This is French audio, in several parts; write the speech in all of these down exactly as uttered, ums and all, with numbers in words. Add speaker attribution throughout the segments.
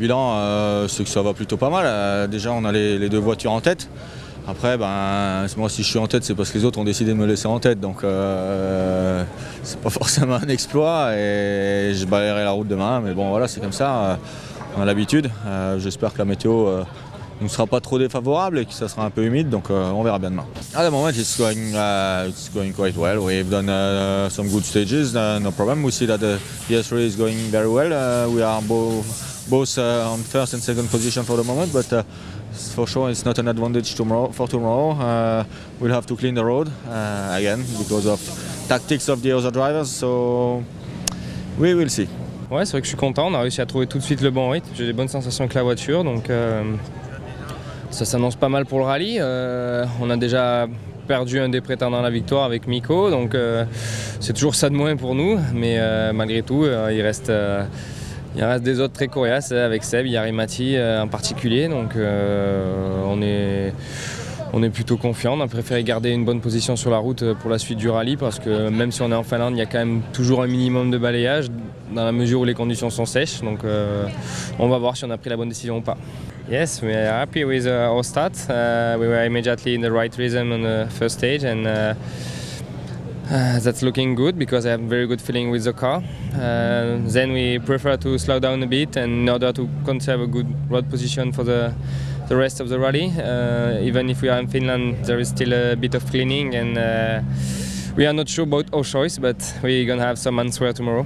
Speaker 1: bilan, euh, c'est que ça va plutôt pas mal. Euh, déjà, on a les, les deux voitures en tête. Après, ben, moi, si je suis en tête, c'est parce que les autres ont décidé de me laisser en tête. Donc, euh, c'est pas forcément un exploit et je balayerai la route demain. Mais bon, voilà, c'est comme ça. Euh, on a l'habitude. Euh, J'espère que la météo euh, ne sera pas trop défavorable et que ça sera un peu humide. Donc, euh, on verra bien demain. At the moment, it's going, uh, it's going quite well. We've done uh, some good stages. Uh, no problem. We see that the P S three is going very well. Uh, we are both both uh, on first and second position for the moment, but. Uh, For sure, it's not an advantage tomorrow, for tomorrow. Uh, we'll have to clean the road uh, again because of tactics of the other drivers. So we will see.
Speaker 2: Ouais, c'est vrai que je suis content. On a réussi à trouver tout de suite le bon rythme. J'ai des bonnes sensations avec la voiture, donc euh, ça s'annonce pas mal pour le rallye. Euh, on a déjà perdu un des prétendants à la victoire avec Mikko, donc euh, c'est toujours ça de moins pour nous. Mais euh, malgré tout, euh, il reste. Euh, Il reste des autres très coriaces avec Seb, Yarimati en particulier, donc euh, on, est, on est plutôt confiant. On a préféré garder une bonne position sur la route pour la suite du rallye parce que même si on est en Finlande, il y a quand même toujours un minimum de balayage dans la mesure où les conditions sont sèches. Donc euh, on va voir si on a pris la bonne décision ou pas. Yes, we are happy with uh, our start. Uh, we were immediately in the right rhythm on the first stage and uh, Uh, that's looking good because I have a very good feeling with the car. Uh, then we prefer to slow down a bit and in order to conserve a good road position for the, the rest of the rally. Uh, even if we are in Finland, there is still a bit of cleaning and uh, we are not sure about our choice, but we're going to have some answer tomorrow.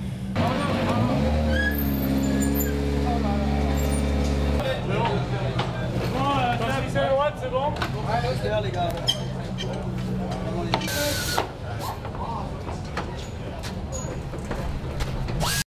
Speaker 3: C'est bon.